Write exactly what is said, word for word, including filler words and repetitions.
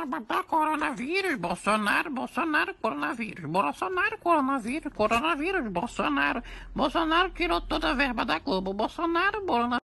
bababá, coronavírus, Bolsonaro, Bolsonaro, coronavírus, Bolsonaro, coronavírus, coronavírus, Bolsonaro, Bolsonaro tirou toda a verba da Globo, Bolsonaro, Bolsonaro.